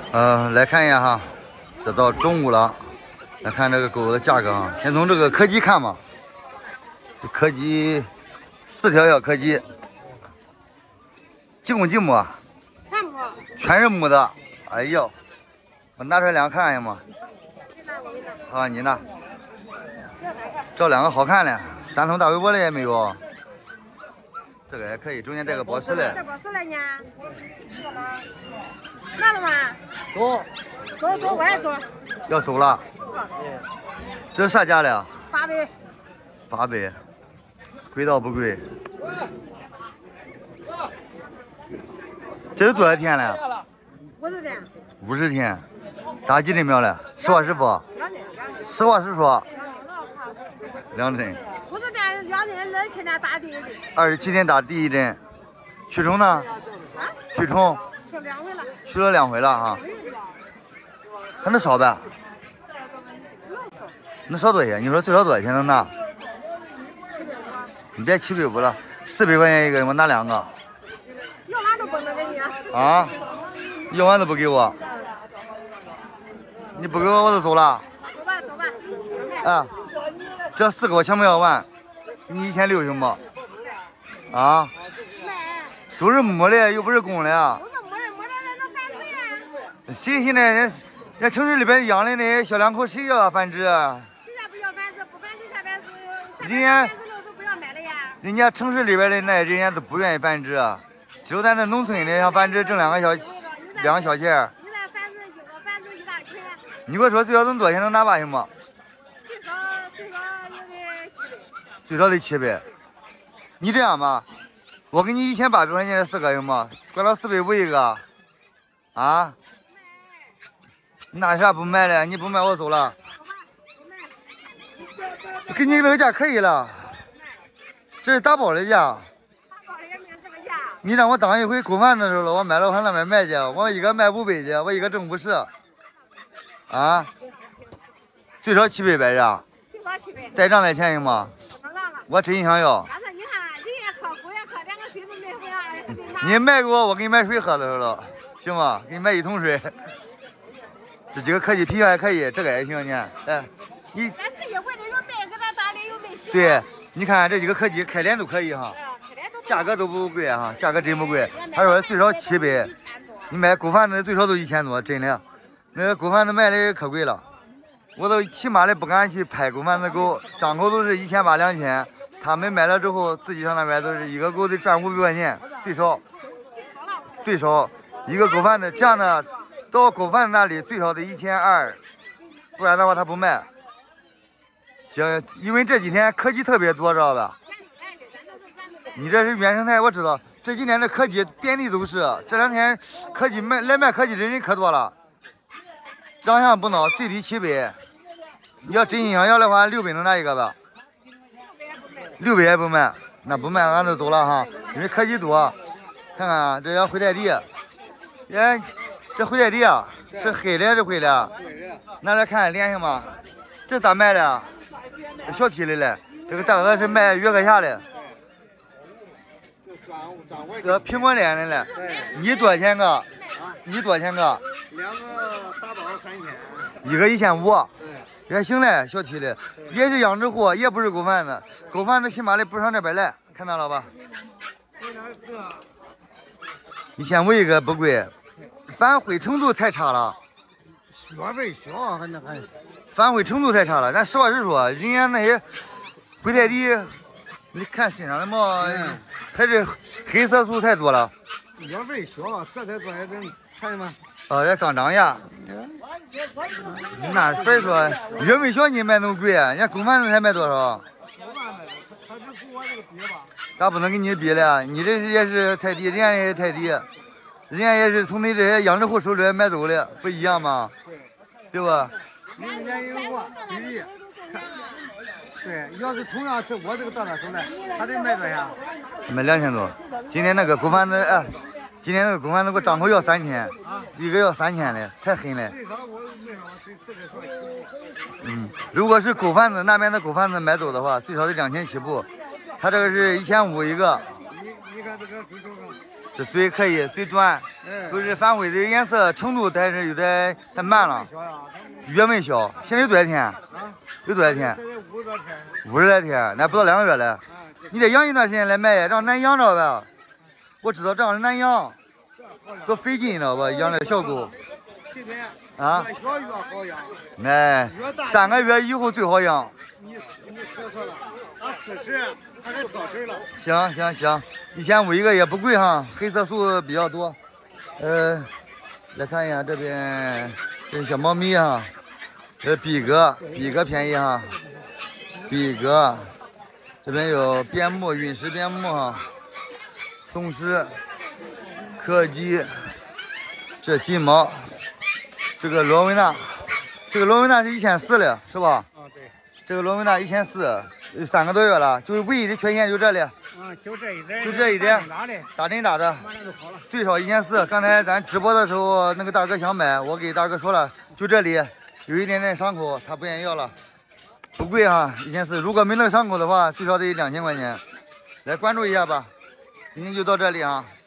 来看一下哈，这到中午了，来看这个狗的价格啊。先从这个柯基看吧，这柯基4条小柯基，几公几母啊？ 全母。 全是母的。哎呦，我拿出来2个看一下嘛。啊，你呢？这2个好看嘞，3头大围脖的也没有。这个也可以，中间带个宝石嘞。 这宝石嘞呢？拿了吗？走，我也走。 要走了。这是啥价的 ？800。 800，贵到不贵？这有多少天了 ？50天。 50天，打几针苗了？实话实说。实话实说。2针。 50天2针，27天打第1针。 27天打第1针。驱虫呢？驱虫。 驱2回了。 驱了2回了哈。还能少呗？能少多些？你说最少多少钱能拿？你别750了，400块钱一个，我拿2个。 要完都不能给你。 啊？要完都不给我？你不给我，我就走了。 走吧。 啊，这4个我全部要完，给你1600行不？啊？都是母的，又不是公的。 母的能繁殖呀？ 谁现在人城市里边养的那些小两口，谁要它繁殖？ 谁家不要繁殖？不繁殖下边是都不要买了呀。 人家城市里边的那人家都不愿意繁殖，只有咱这农村的想繁殖挣2个小钱。 你再繁殖1个，繁殖一大群。 你给我说最少能多少钱能拿吧行吗？ 最少得700。 最少得700。你这样吧，我给你1800块钱的4个行吗？管到450一个。啊？那啥不卖了？你不卖我走了。给你这个价可以了。这是打包的价。你让我当一回供饭的时候了，我买了我上那边卖去，我一个卖500去，我一个挣50。啊？最少700呗是？ 最少700。 再涨点钱行吗？我真想要。 但是你看，人也渴，狗也渴，连个水都没回来。 你卖给我给你买水喝的时候了，行吗？给你买1桶水。这几个柯基皮还可以，这个也行，你看，哎，你。 咱自己喂的有卖，给咱打的有卖小。 对，你看这几个柯基开脸都可以哈，价格都不贵哈，价格真不贵。他说最少700，你买狗贩子最少都1000多，真的。那个狗贩子卖的可贵了，我都起码的不敢去拍狗贩子狗，张口都是1800、2000。他们买了之后，自己上那边都是一个狗得赚500块钱，最少一个狗贩子这样的。到狗贩子那里最少得1200，不然的话他不卖。行，因为这几天柯基特别多，知道吧？你这是原生态，我知道。这几天这柯基遍地都是，这2天柯基卖柯基的人可多了。长相不孬，最低700。你要真心想要的话，600能拿一个吧？600也不卖，那不卖俺就走了哈。因为柯基多，看看这要回泰地，哎。这灰太地啊，是黑的还是灰的？拿来看联系吗？这咋卖的？小体的嘞，这个大哥是卖约克夏的。这苹果脸的嘞，你多少钱个？你多少钱个 ？2个打包3000。 1个1500。也行嘞，小体的，也是养殖户，也不是狗贩子。狗贩子起码的不上这边来，看到了吧？1500一个不贵。反馈程度太差了， 血味小，那还反馈程度太差了。咱实话实说，人家那些灰太地，你看身上的毛，还是黑色素太多了。 血味小，这才多少人看见吗？ 这刚长牙。那所以说，月味小你卖那么贵，人家公贩子才卖多少？ 他就跟我这个比吧。 咋不能跟你比了？你这也是泰迪，人家也是泰迪。人家也是从你这些养殖户手里买走的，不一样吗？对吧？ 人家有过比例。对，要是同样我这个到他手里，他得卖多少？ 卖2000多。今天那个狗贩子，今天那个狗贩子给我张口要3000，一个要3000的，太狠了。 最少我为啥这个说？ 如果是狗贩子那边的狗贩子买走的话，最少得2000起步。他这个是1500一个。 你看这个最少个。 这嘴可以，嘴短，都是反馈的颜色程度，但是有点太慢了。月没小，现在有多少天？有多少天 ？50多天。 50来天，那不到2个月了。你得养一段时间来卖，让难养着呗。我知道这样的难养，多费劲知道吧？养这小狗。 今天啊， 越小越好养。 哎，3个月以后最好养。 你说错了，它40，它该挑食了。 行，1500一个也不贵哈，黑色素比较多。来看一下这边这小猫咪哈，比格便宜哈，比格这边有边牧、陨石边牧哈，松狮、柯基，这金毛，这个罗威纳，这个罗威纳是1400了，是吧？ 对。 这个罗威纳1400，3个多月了，就唯一的缺陷就这里。 就这一点。 就这一点。打针打的。最少1400。刚才咱直播的时候，那个大哥想买，我给大哥说了，就这里有一点点伤口，他不愿意要了。不贵哈，1400。如果没那个伤口的话，最少得2000块钱。来关注一下吧。今天就到这里啊。